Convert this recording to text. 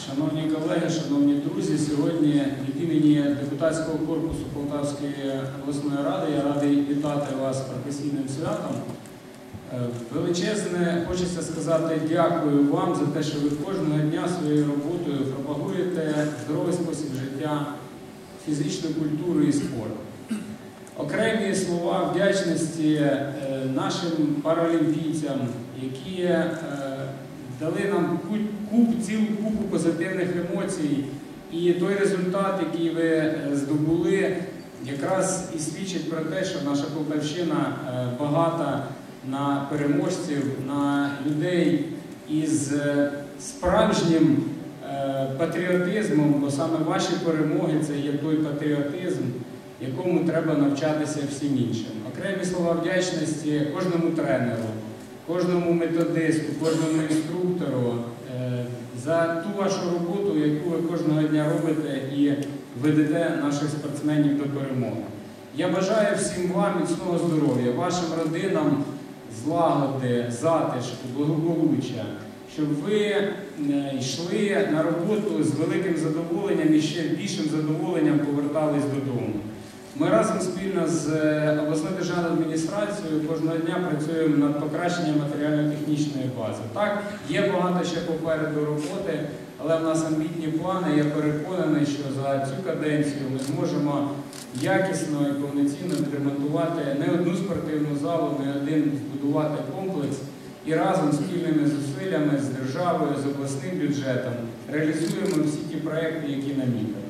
Шановні колеги, шановні друзі, сьогодні від імені депутатського корпусу Полтавської обласної ради я радий вітати вас з професійним святом. Величезне, хочеться сказати, дякую вам за те, що ви кожного дня своєю роботою пропагуєте здоровий спосіб життя, фізичну культуру і спорт. Окремі слова вдячності нашим паралімпійцям, які дали нам цілу купу позитивних емоцій. І той результат, який ви здобули, якраз і свідчить про те, що наша Полтавщина багата на переможців, на людей із справжнім патріотизмом, бо саме ваші перемоги – це є той патріотизм, якому треба навчатися всім іншим. Окремі слова вдячності кожному тренеру, кожному методисту, кожному інструктору за ту вашу роботу, яку ви кожного дня робите і ведете наших спортсменів до перемоги. Я бажаю всім вам міцного здоров'я, вашим родинам злагоди, затишку, благополуччя, щоб ви йшли на роботу з великим задоволенням і ще більшим задоволенням повертались додому. Ми разом спільно з обласною державною адміністрацією кожного дня працюємо над покращенням матеріально-технічної бази. Так, є багато ще попереду роботи, але в нас амбітні плани. Я переконаний, що за цю каденцію ми зможемо якісно і повноцінно відремонтувати не одну спортивну залу, не один збудувати комплекс і разом спільними зусиллями з державою, з обласним бюджетом реалізуємо всі ті проекти, які намітили.